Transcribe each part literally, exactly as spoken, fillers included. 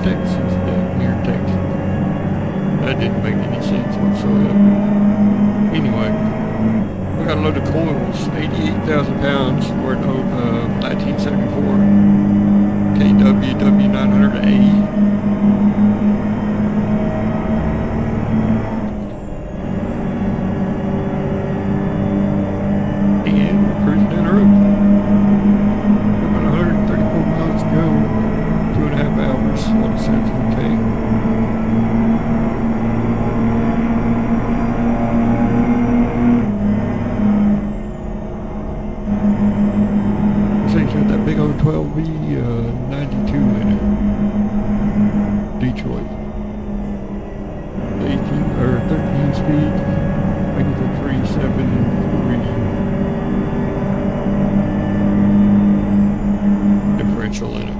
Texas, yeah, near Texas. That didn't make any sense whatsoever. Anyway, we got a load of coils, eighty-eight thousand pounds. We're an old uh, nineteen seventy-four K W W nine hundred A. twelve V ninety-two in it. Detroit. eighteen or thirteen speed. I get the three seven three differential in it.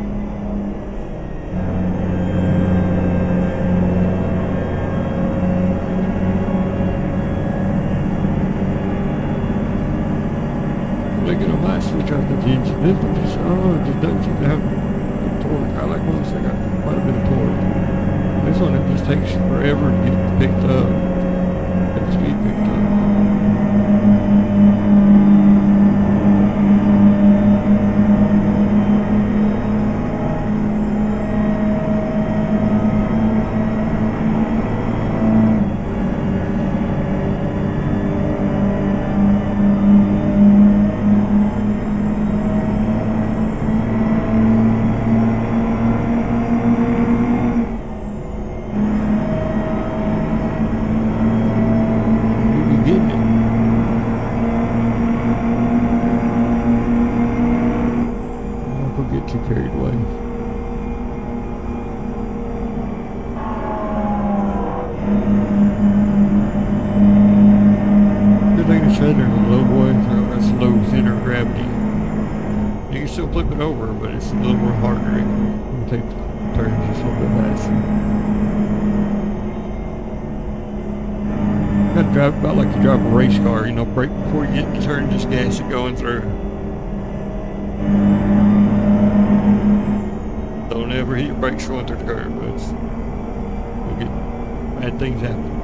Switch out the engine. This one just, oh, it just doesn't seem to have the torque. I like one that's got quite a bit of torque. This one, it just takes forever to get picked up, get the speed picked up. Carried away. Good thing the shredder is a low boy, so that's low center of gravity. You can still flip it over, but it's a little more harder. You can take the turns just a little bit faster. You gotta drive about like you drive a race car, you know, brake before you get the turn, just gas it going through. Don't ever hit your brakes going through the curb, because you'll get bad things happen.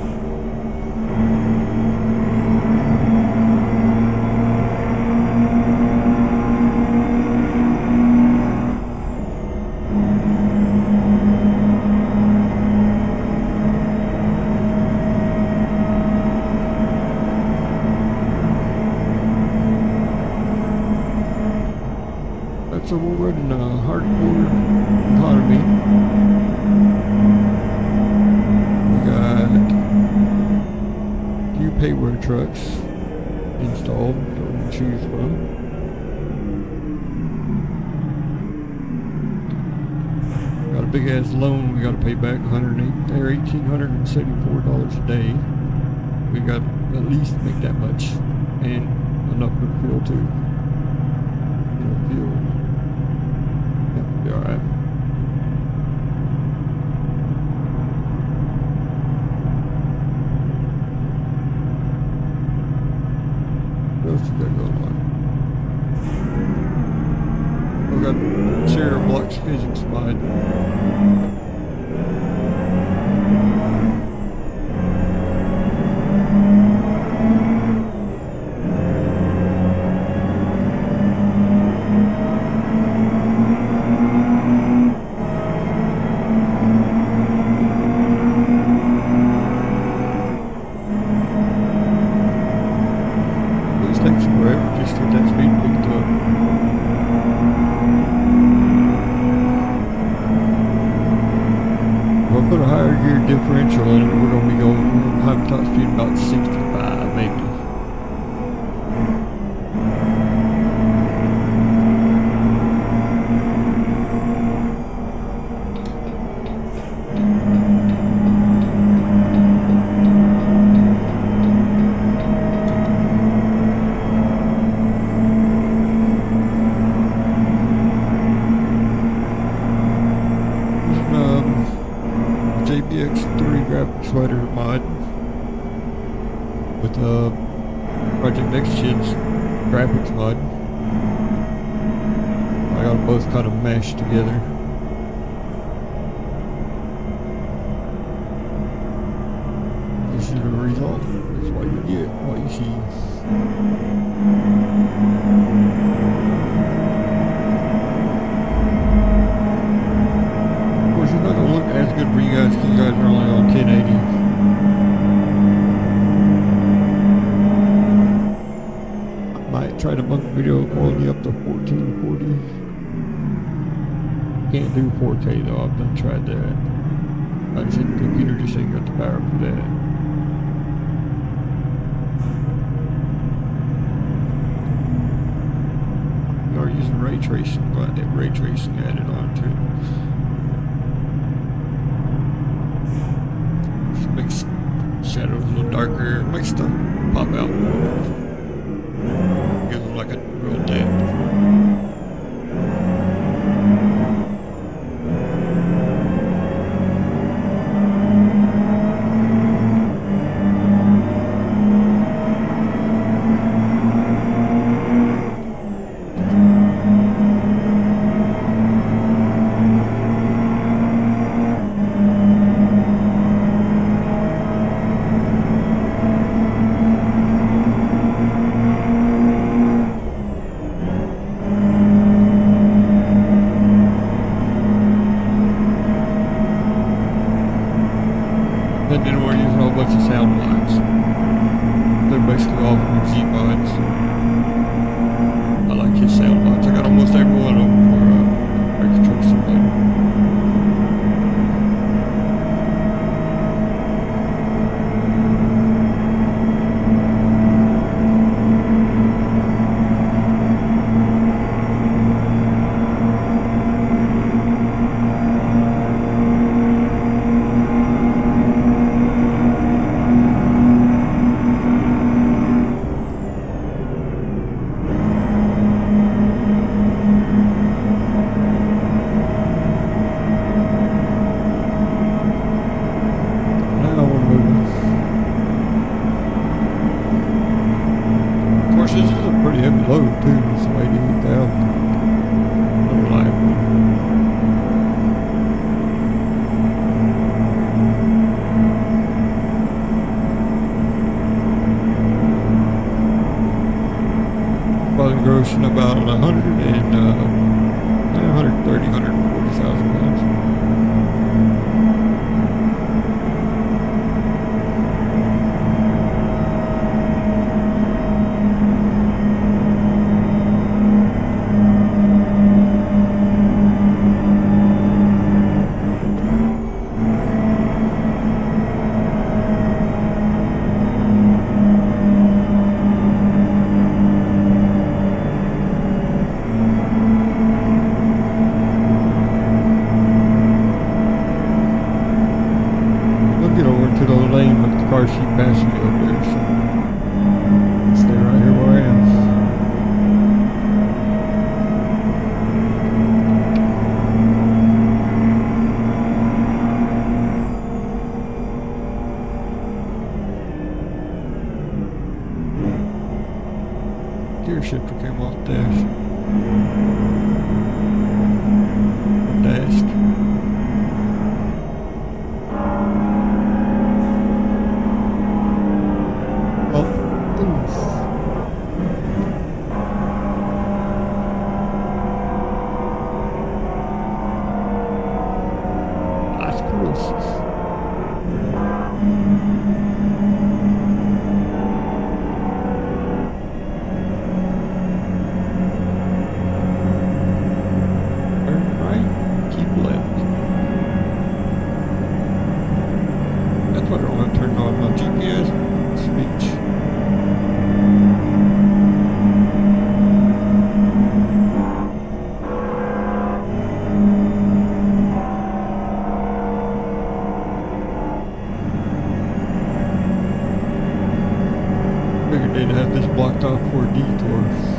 So we're running a hardcore economy. We got new payware trucks installed that we can choose from. Got a big ass loan we got to pay back one hundred eight or eighteen hundred and seventy-four dollars a day. We got to at least make that much and enough for fuel too. You know, fuel. Be all right. What else we got going on? We got Sierra Blocks Physics mod. Takes forever just to get that speed picked up. If I put a higher gear differential in it, we're going to be going high top speed about sixty-five maybe. J B X three graphics sweater mod with uh, Project NextGen's graphics mod. I got them both kind of mashed together. off. That's what you get, what you see. Of course, it's not going to look as good for you guys because you guys are only on ten eighty. I might try to bump video quality up to fourteen forty. Can't do four K though, I've done tried that. Like I said, the computer just ain't got the power for that. We are using ray tracing, but that ray tracing added on to it. Just makes shadows a little darker, makes stuff pop out more. Gives them like a real depth. And then we're using a whole bunch of sound lines. They're basically all from Z-Mods. I like his sound lines. I got almost every one of them for uh, Break Truck Simulator. This is a pretty heavy load too, it's eighty-eight thousand. Unreliable. Probably grossing about a hundred and uh, one hundred thirty, one hundred forty thousand pounds. To the lane with the car sheet passing me over there, so stay right here where I am. Gear shifter came off the dash. Dash. Figured they'd have this blocked off for a detour.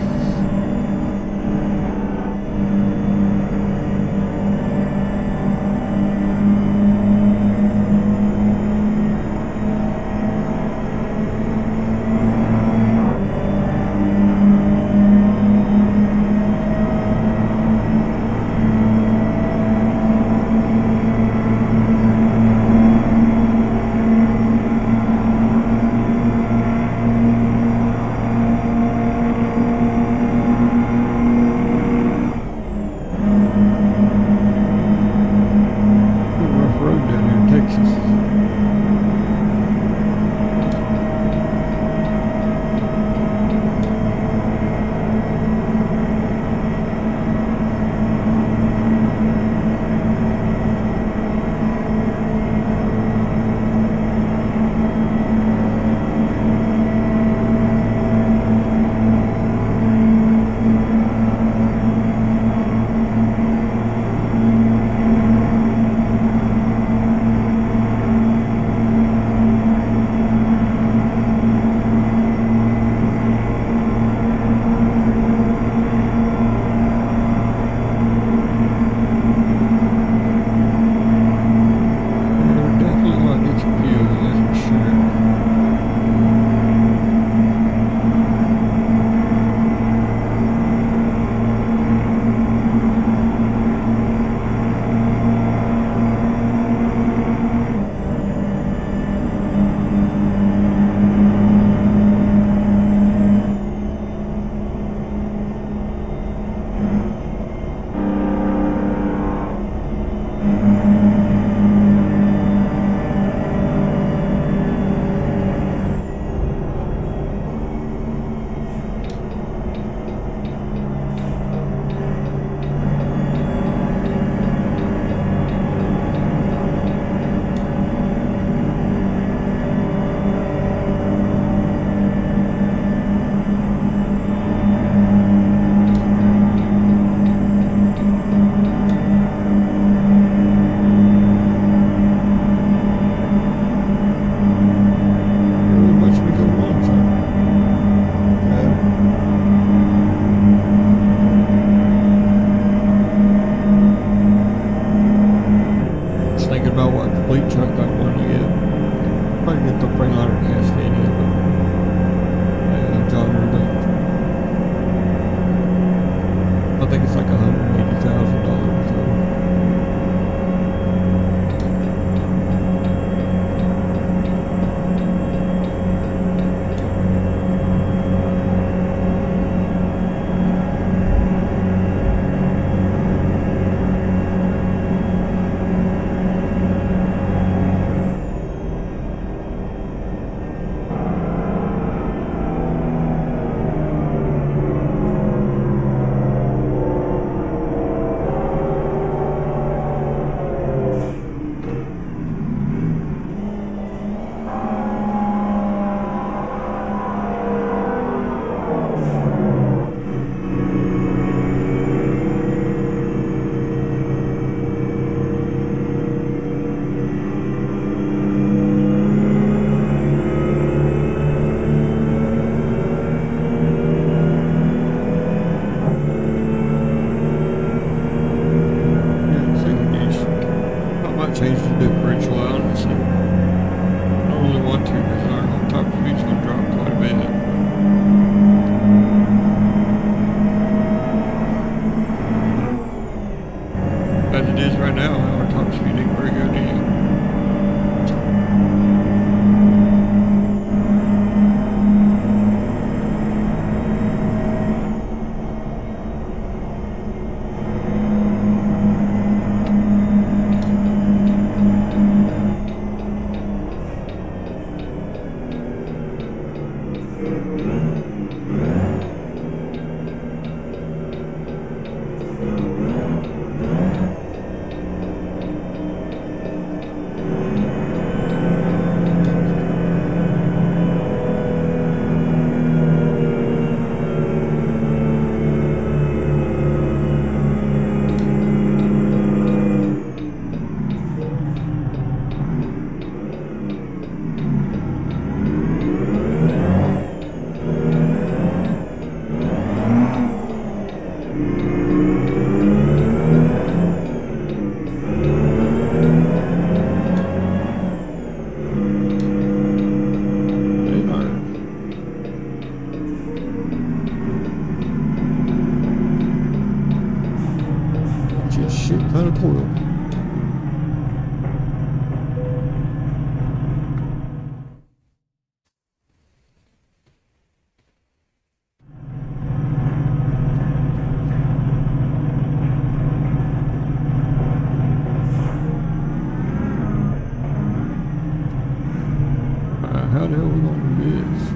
how the hell we gonna do this?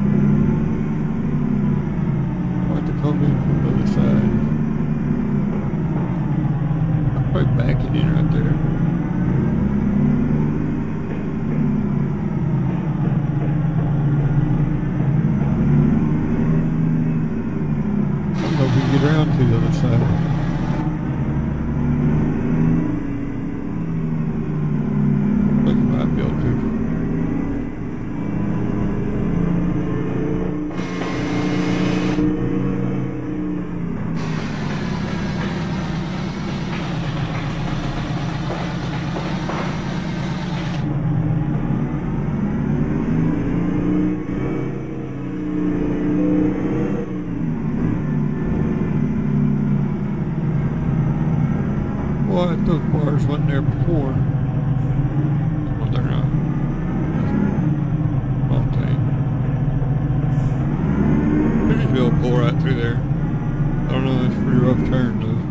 I'll have to come in from the other side. I'll probably back it in right there. I don't know if we can get around to the other side. What? Those bars wasn't there before. Well, they're not. Wrong thing. We should be able to pull right through there. I don't know, it's a pretty rough turn though.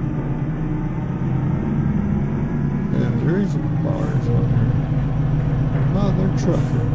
Yeah, there is some bars on there. Oh, they're trucking.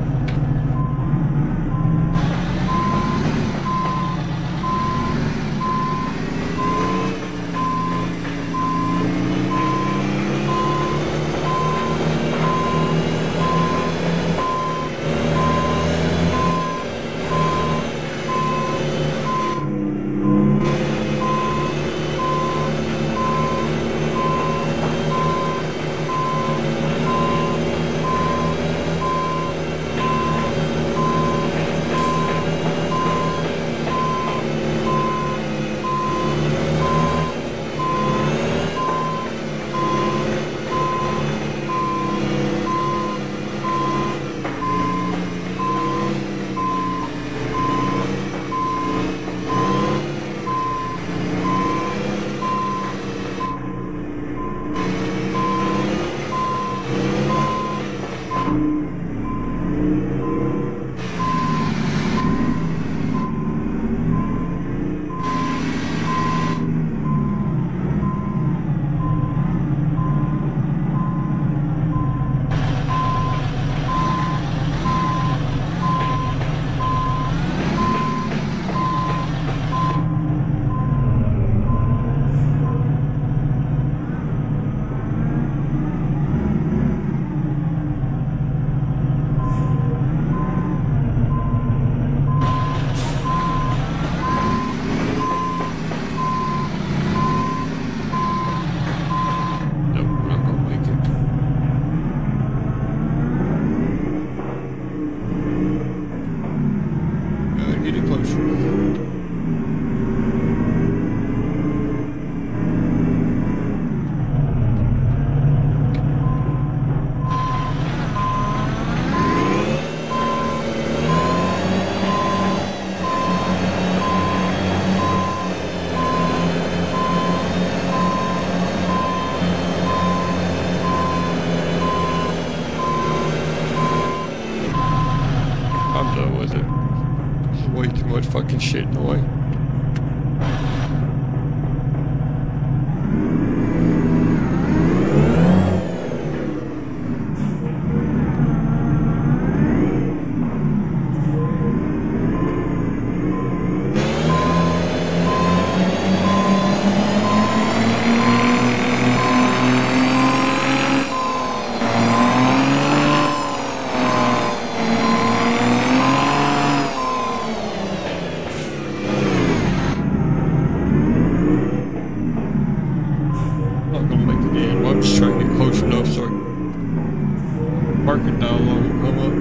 I'm done with it. There's way too much fucking shit in the way. Marking down low, come up.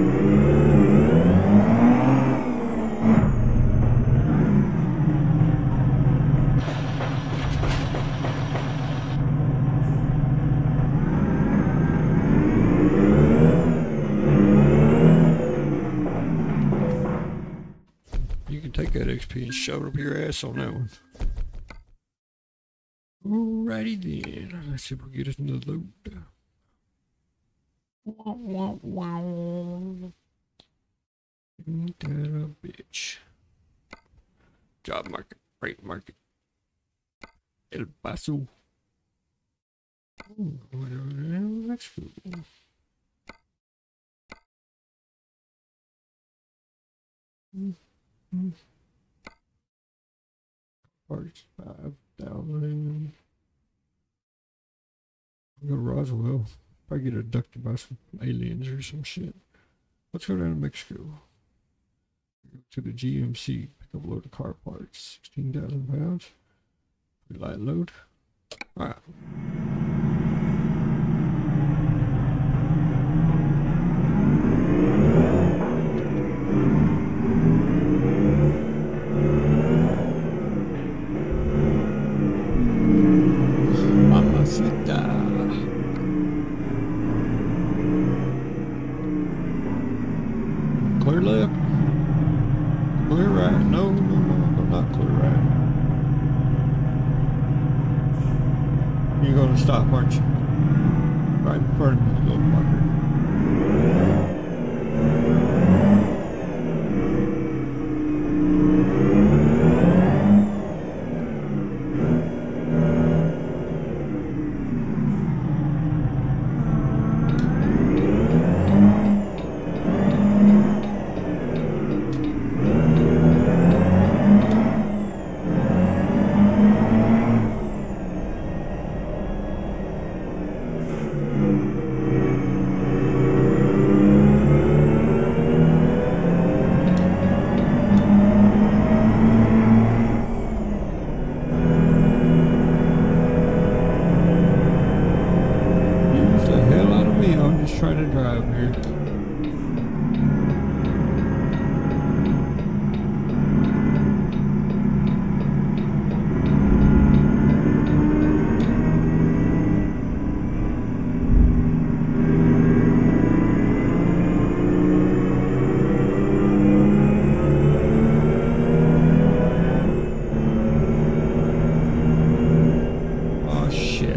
You can take that X P and shove it up your ass on that one. Alrighty then, let's see if we get us another load. Wow, wow, wow. Ain't that a bitch? Job market, freight market. El Paso. Ooh, that's cool. Mm-hmm. Parts five thousand. Go to Roswell. Probably get abducted by some aliens or some shit. Let's go down to Mexico. Go to the G M C. Pick up a load of car parts. sixteen thousand pounds. Pretty light load. Alright. Mamacita. Clear left. Clear right. No, no, no, no, not clear right. You're gonna stop, aren't you? Right in front of me, you little fucker. Trying to drive here. Oh shit.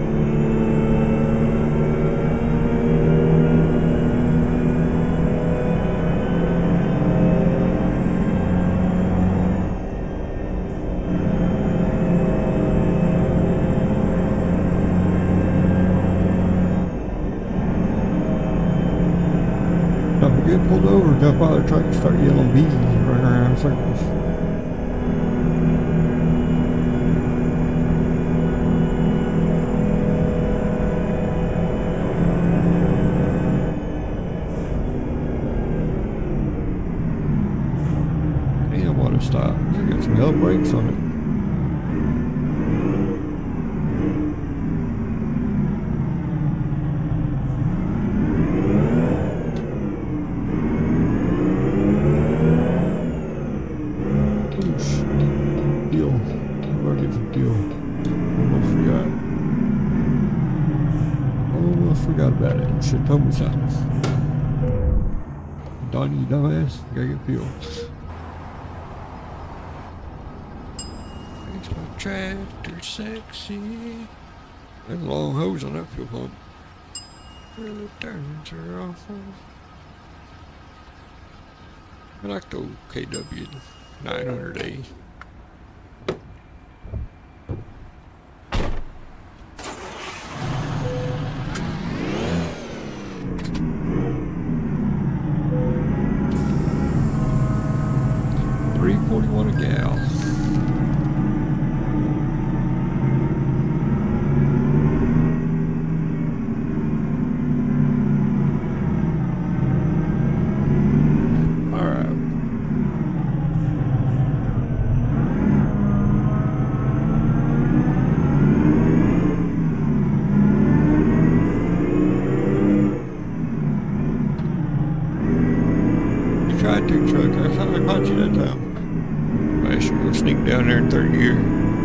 If we get pulled over, jump out of the truck and start yelling bees and run around in circles. Damn, what a stop. I got some hell brakes on it. Forgot about it. Shit told me something. Donnie, you dumbass. Gotta get fuel. It's my tractor sexy. There's a long hose on that fuel pump. Really turns her off. I like the old K W nine hundred A. three forty-one a gal. All right. You tried to, truck. I thought I caught you that time. I should go sneak down there in third gear.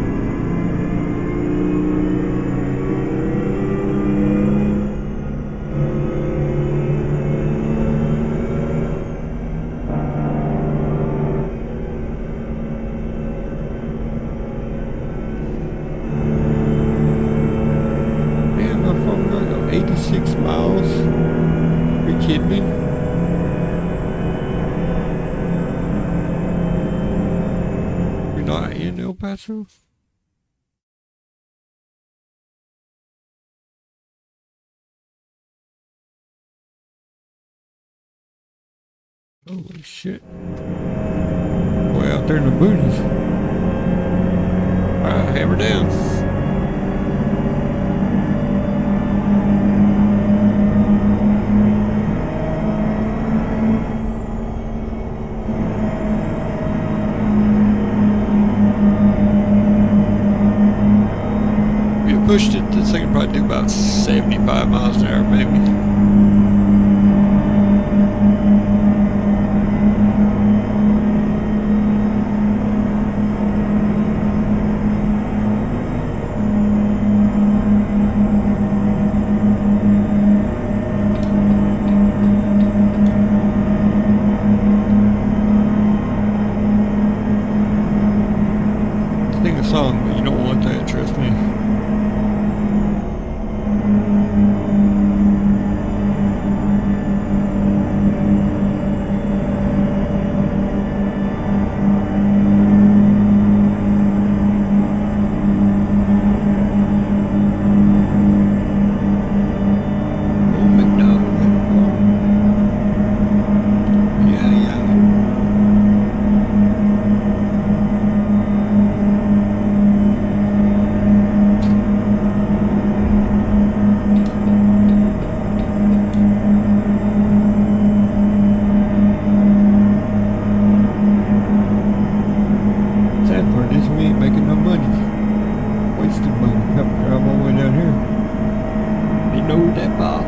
Man, my phone got eighty-six miles. Are you kidding me? Not in El Paso? Holy shit. there in the boonies. Alright, hammer down. If you pushed it, this thing would probably do about seventy-five miles an hour, maybe. Sing a song, but you don't want that, trust me. Old MacDonald went home. Yeah, yeah. Sad part is we ain't making no money. Wasting money. Have to drive all the way down here. You know that Bob.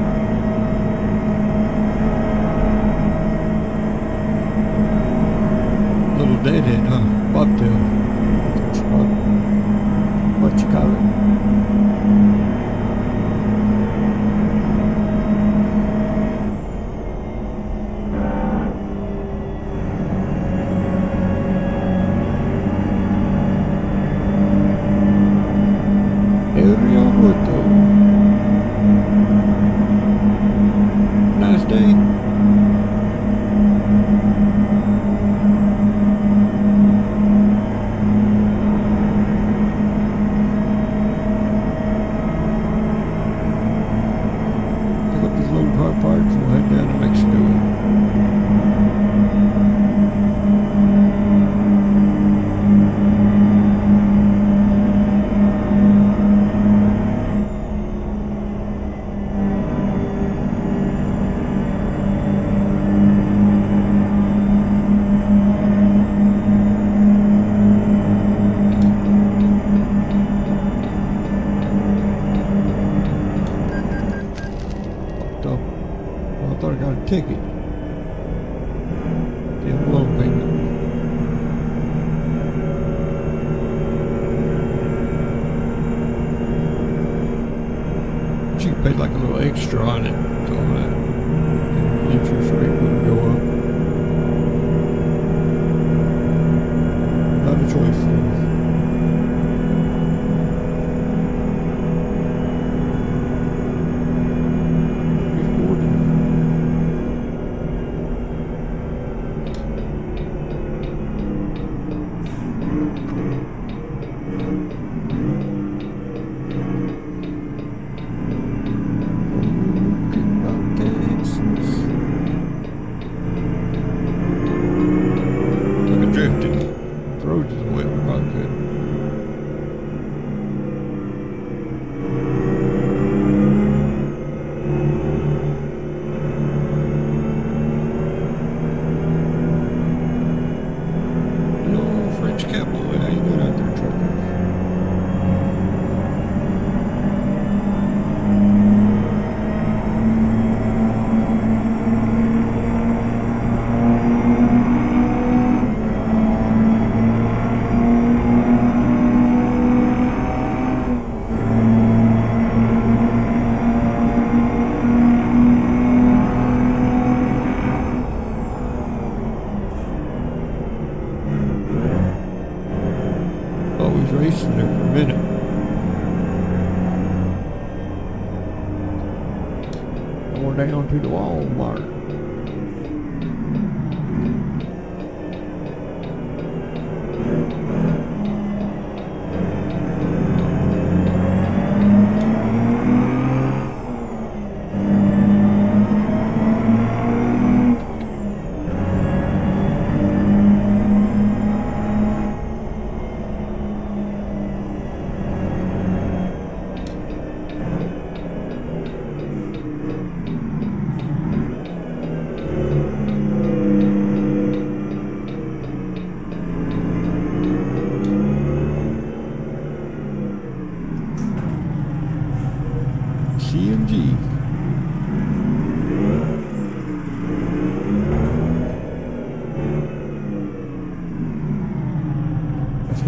Little deadhead, huh? Bobtail. That's what you call it. What you call it? Aeromoto. Nice day. Pick up these little car parts and we'll head down to Mexico. So, well, I thought I got a ticket. Get a loan payment. She paid like a little extra on it, so that the interest rate wouldn't go up. Not a choice though. Look at drifting. The road just wet, we probably could. Hello, French cowboy. How you doing out there, trucker? Always racing there for a minute. Going down to the Walmart.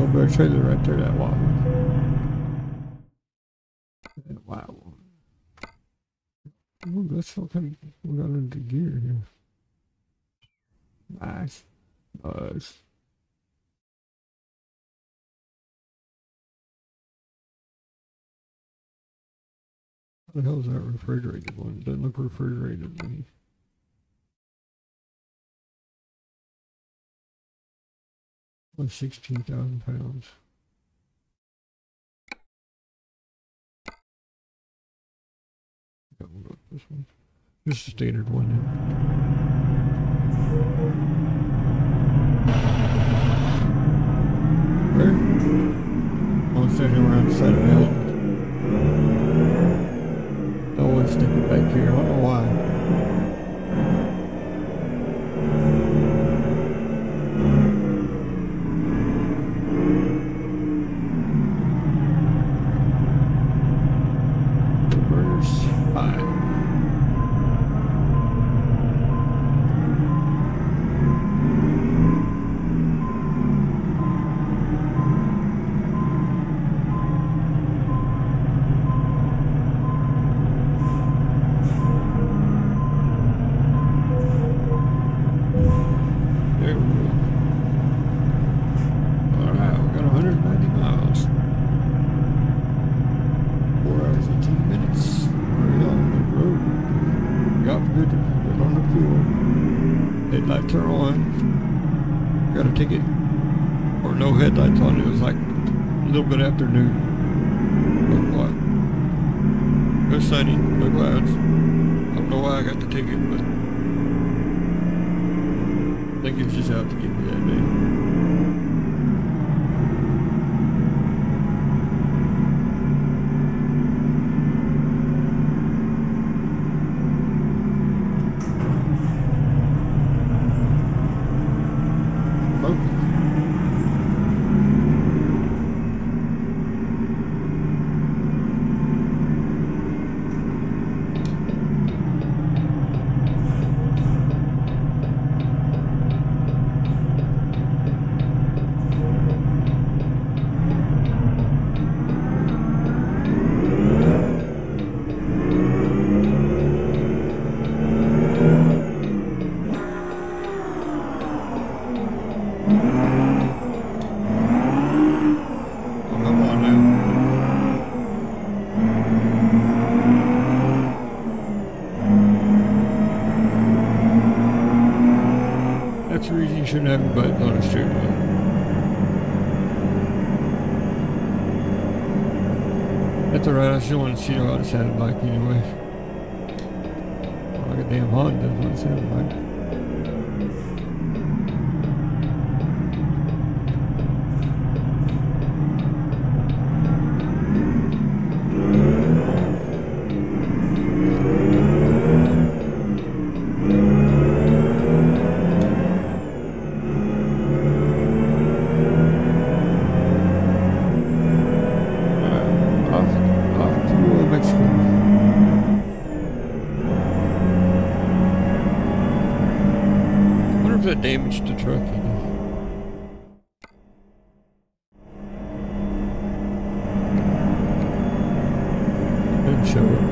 better trailer right there, that wow. Wow. Ooh, that's what kind of, we got into gear here. Nice. Nice. What the hell is that refrigerated one? It doesn't look refrigerated to me. Like sixteen thousand pounds. We'll go with this one. Just a standard one. Where? Oh, it's down here around the side of the hill. Always stick it back here. I don't know why. Headlights are on. Got a ticket. Or no headlights on. It was like a little bit after noon. Look what? It was sunny. No clouds. I don't know why I got the ticket, but I think it was just out to get me that day. Shouldn't have a button on a steering wheel. That's alright, I still want to see what it sounded like anyway. Like a damn Honda is what it sounded like. Damaged the truck, you know. Didn't show it.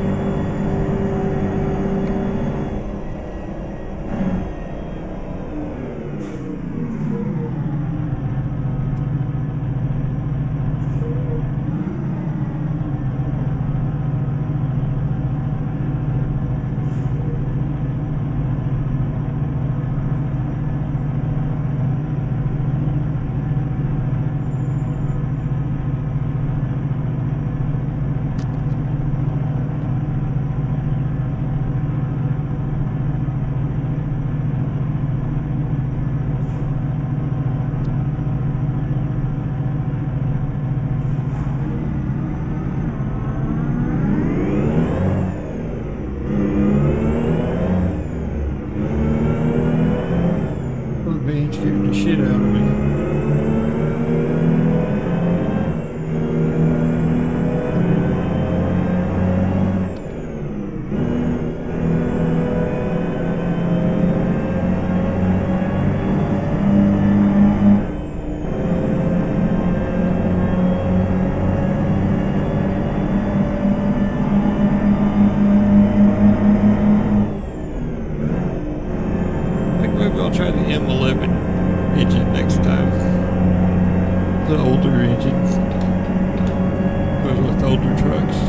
Scared the shit out of me. I'll try the M eleven engine next time. The older engines. Goes with older trucks.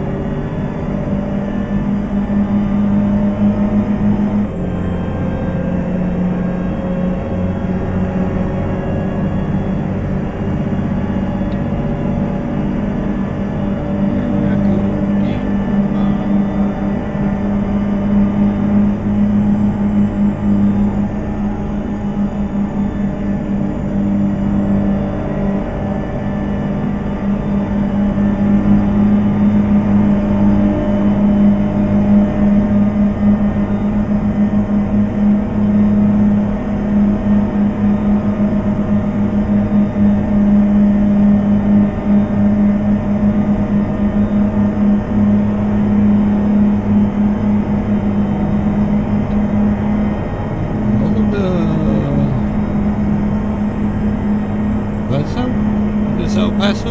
This El Paso?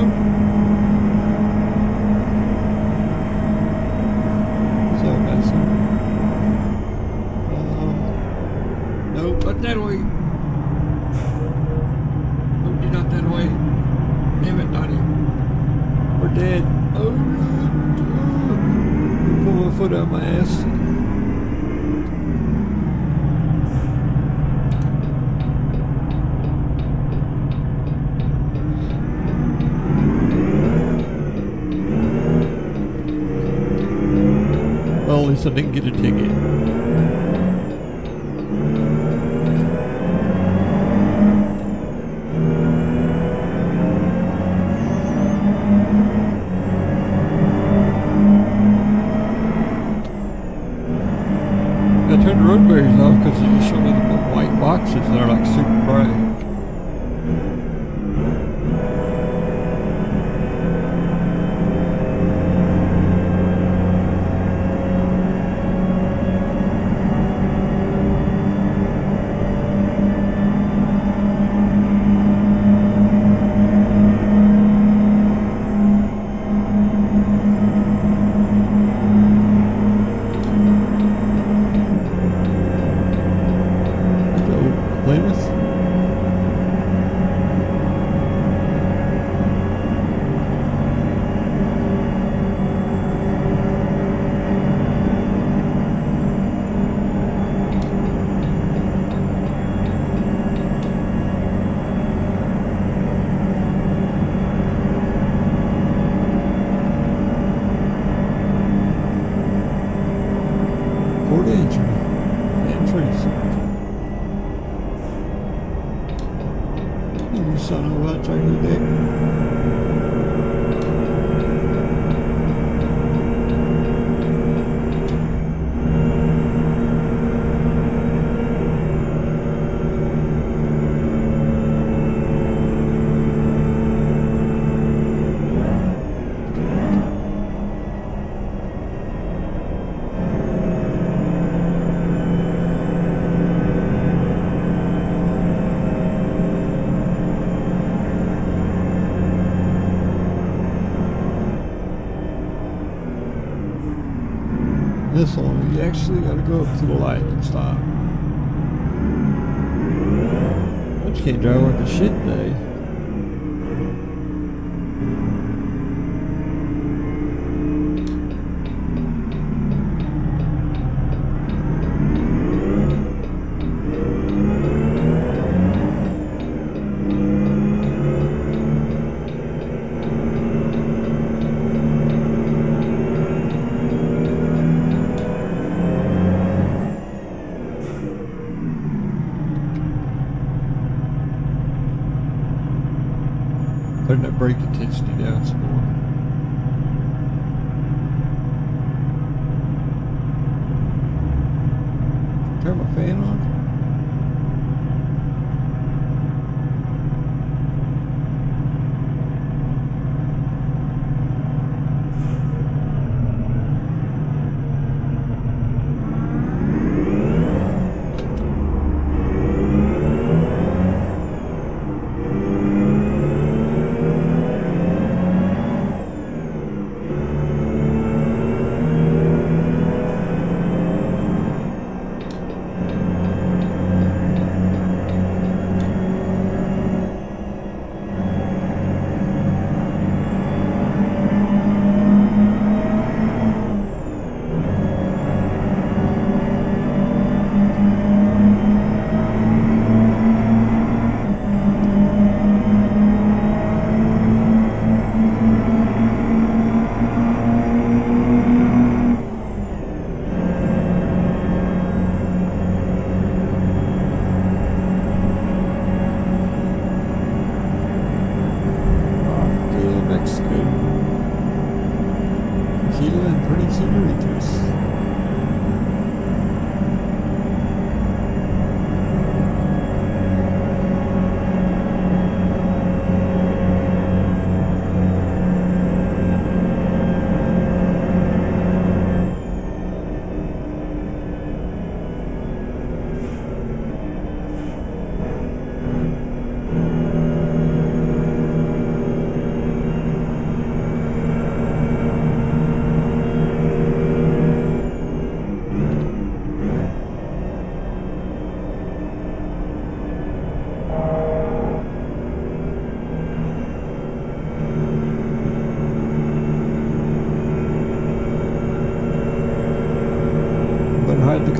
It's El Paso. Um, nope, not that way. Nope, you're not that way. Damn it, Donnie. We're dead. Oh, no. Pull my foot out my ass. Well, at least I didn't get a ticket. I turned the road barriers off because they just showed me the white boxes that are like super bright. Port entry. Entries. You son of a trailer deck. This one, you actually got to go up to the light and stop. But you can't drive like a shit day. Turn that brake intensity down some more. Turn my fan on.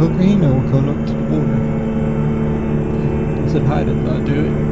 Cocaine, we're coming up to the border. I said hi, did I do it?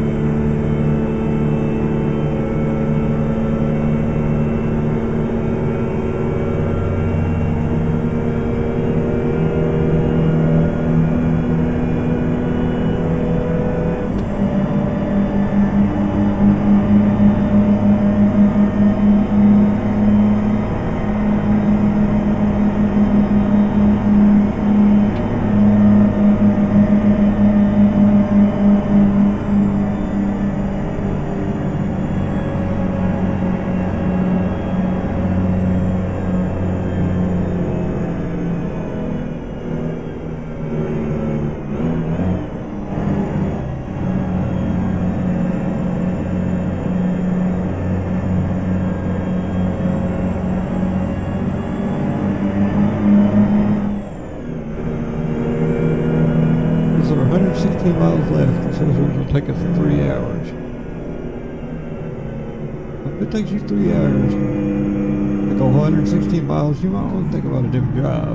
one hundred sixteen miles left. It says it's going to take us three hours. If it takes you three hours to go one hundred sixteen miles, you might want to think about a different job.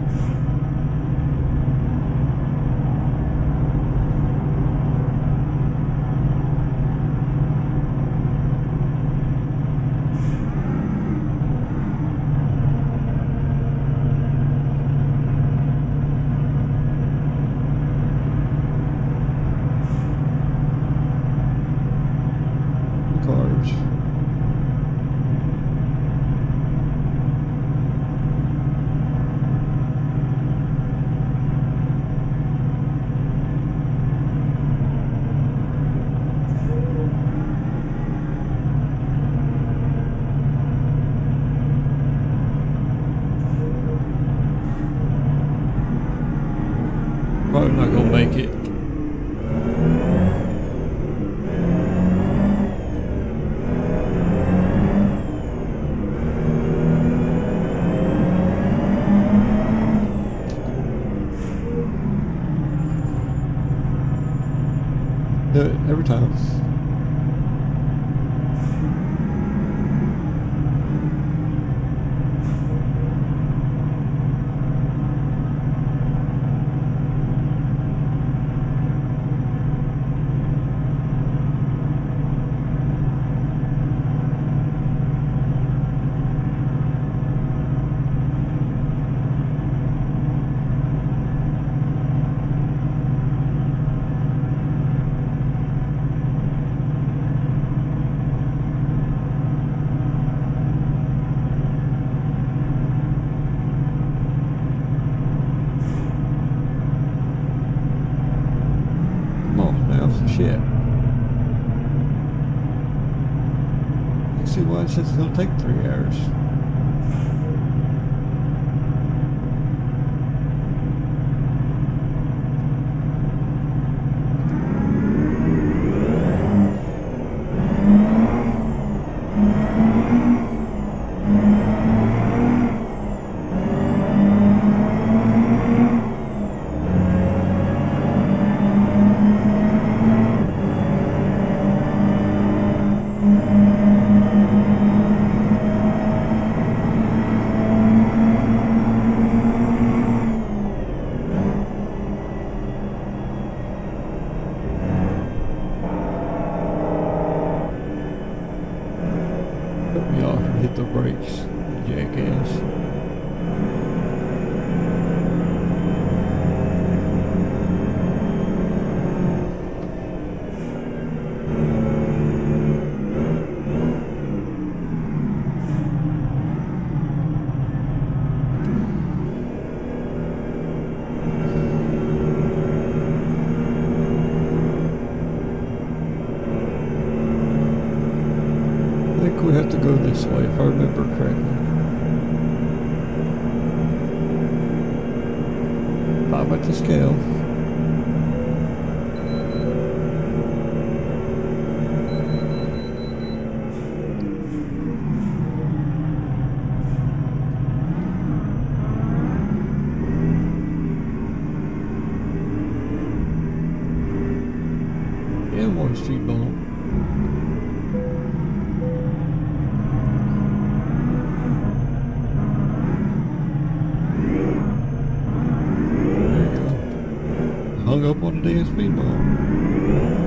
Cars. Probably not gonna make it. Do it every time. Shit. Let's see why it says it's going to take three hours. Cut me off and hit the brakes, jackass. I think we have to go this way if I remember correctly. Five at the scale. And one street bump. hung up on the damn speed bump.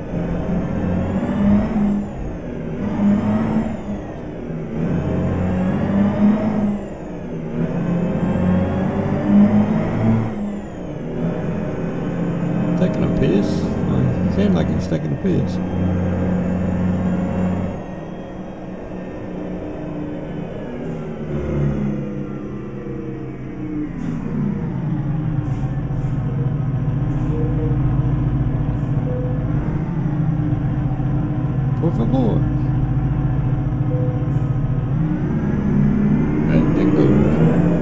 Taking a piss? Uh, seemed like he's taking a piss. Por favor. And then go.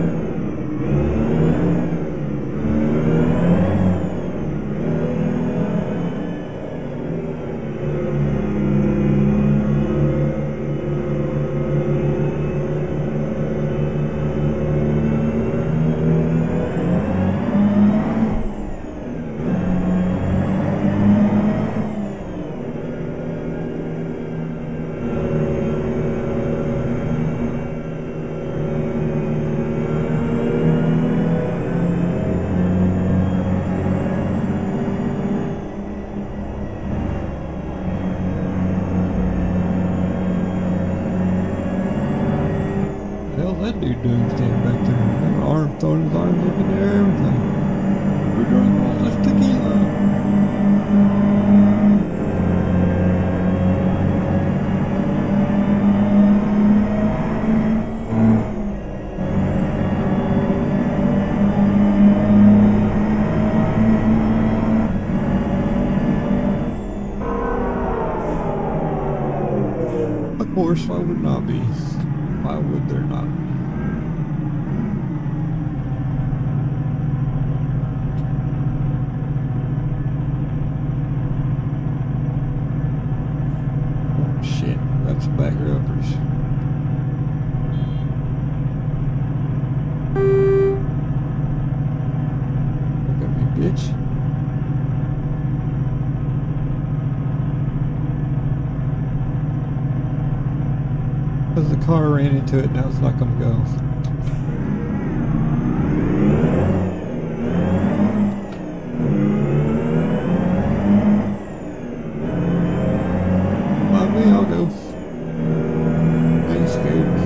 That dude doing standing back there? Arm throwing his arms up in the air, everything. We're drinking all this tequila. Of course, why would not be? Why would there not be? Oh shit, that's some back rubbers. Look at me, bitch. Because the car ran into it, now it's not going to go. Mind me, I'll go. I ain't scared.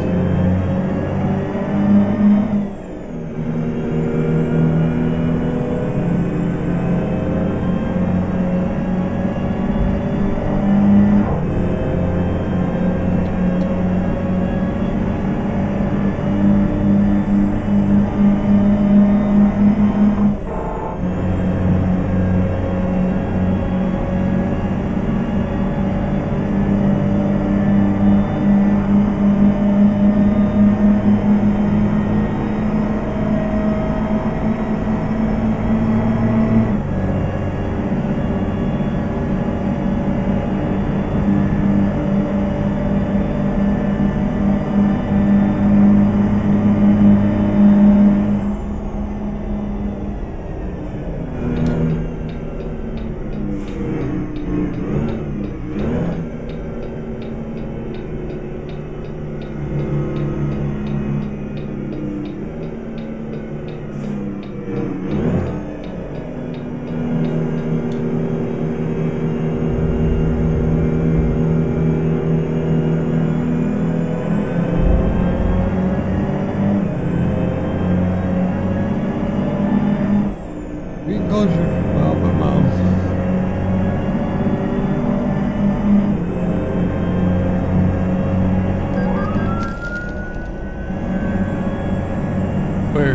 Where?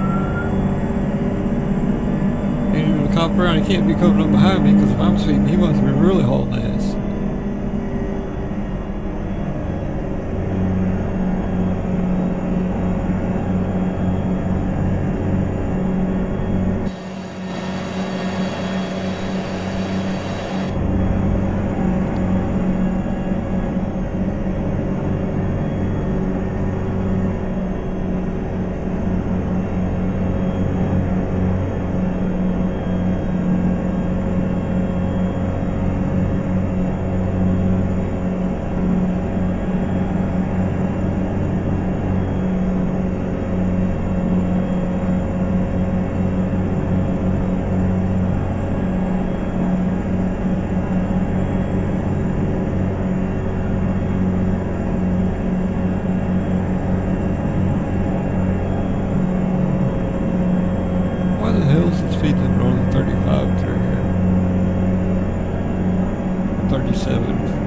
And the cop around, he can't be coming up behind me because if I'm speeding, he must be really hauling ass. thirty-seven.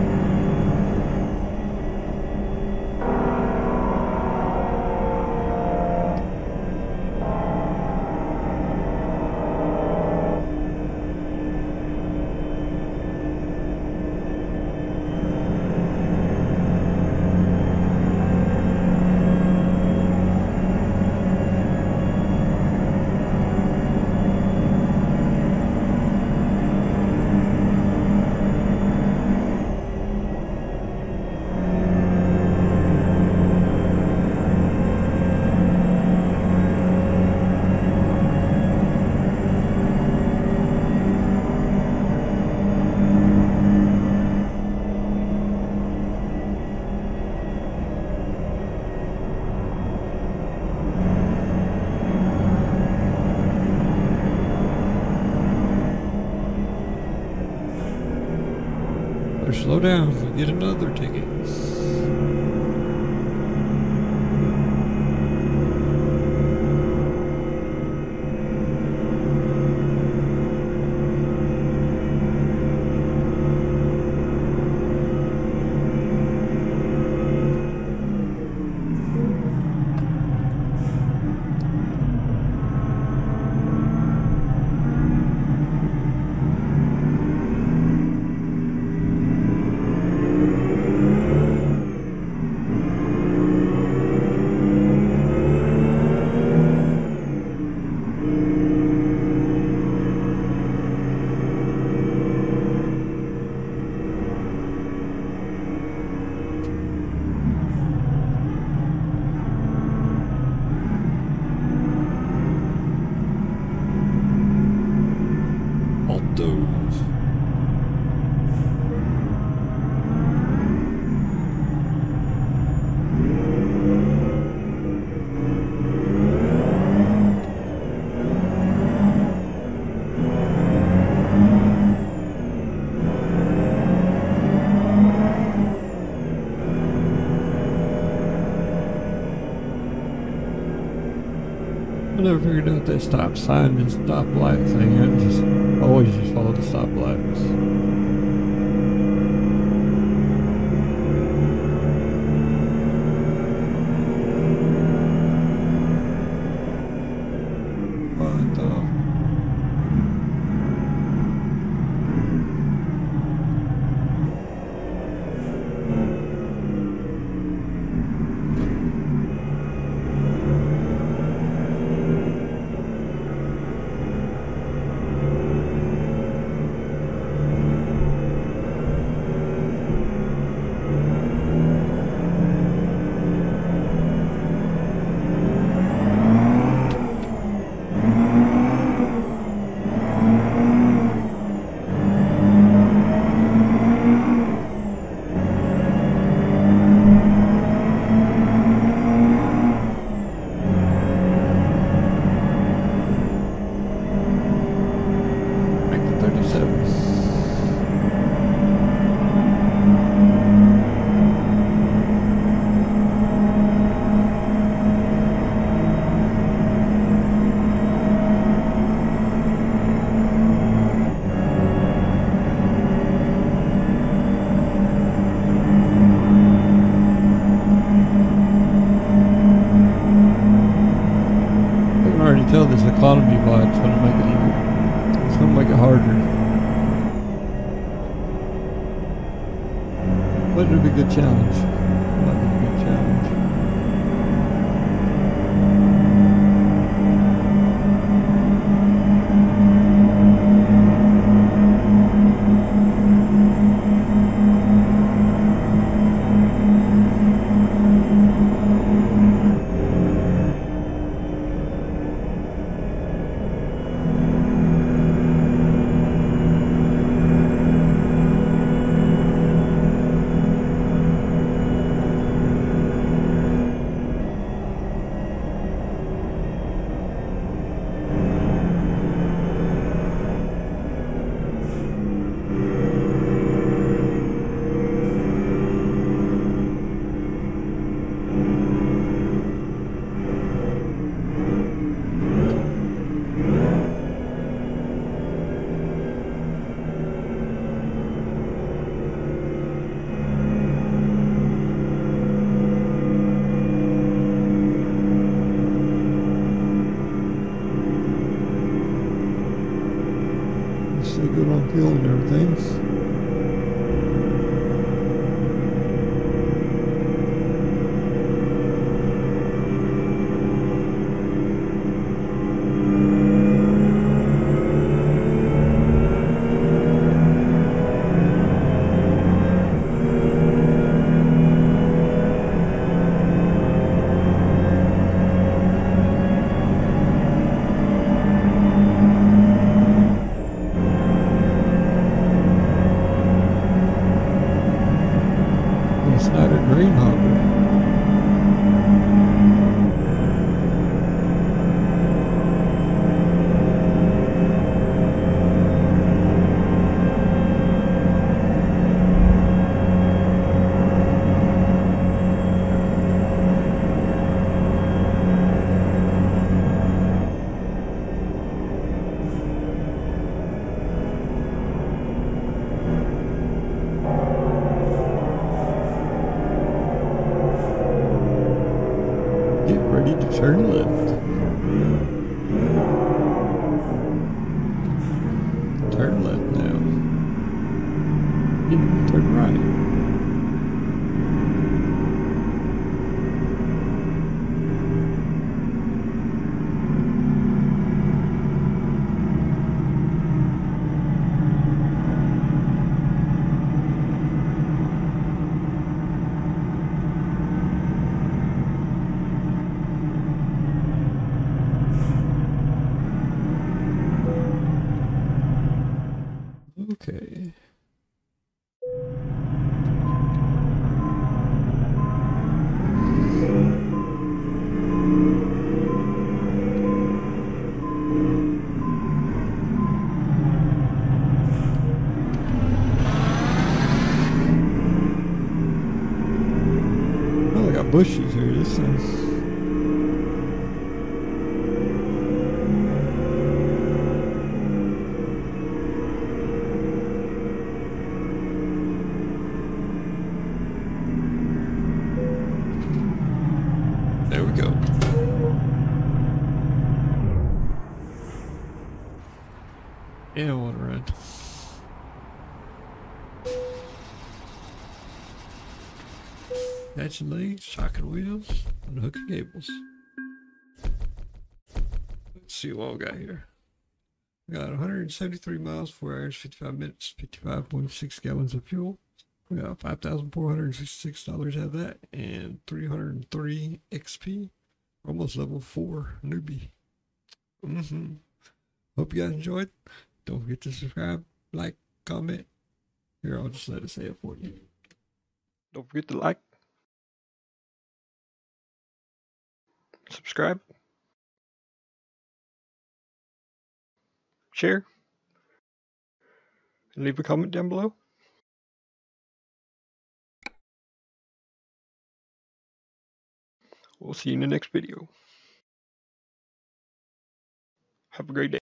Slow down, we'll get another ticket. I never figured out that stop sign and stop light thing. I just always just follow the stop lights. Tell this economy vibe's gonna make it it's gonna make it harder. But it'll be a good challenge. Might be a good challenge. still good on fuel and everything. Snyder Grain Hopper. Get ready to turn left. Turn left now. Yeah, turn right. Okay. Oh, they got bushes here. This thing. There we go. Yeah, I want to run. Catching legs, shocking wheels, and hooking cables. Let's see what we got here. We got one hundred seventy-three miles, four hours, fifty-five minutes, fifty-five point six gallons of fuel. We got five thousand four hundred sixty-six dollars out of that, and three hundred three X P. Almost level four newbie. Mm-hmm. Hope you guys enjoyed. Don't forget to subscribe, like, comment. Here, I'll just let it say it for you. Don't forget to like, subscribe, share, and leave a comment down below. We'll see you in the next video. Have a great day.